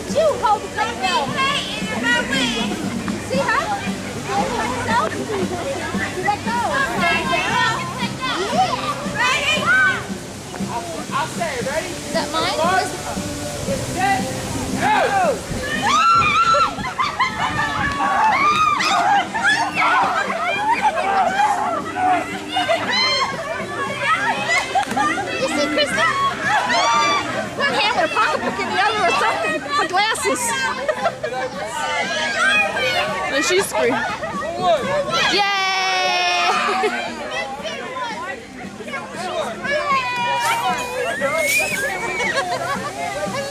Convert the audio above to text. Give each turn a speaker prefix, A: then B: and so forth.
A: you hold the thing now. See how? Let go.
B: I'll say it. Ready?
A: Is that mine?
B: Set. Go!
A: You see, Kristen? One hand with a pocketbook in the other or something. For glasses. And she's screaming. Yay!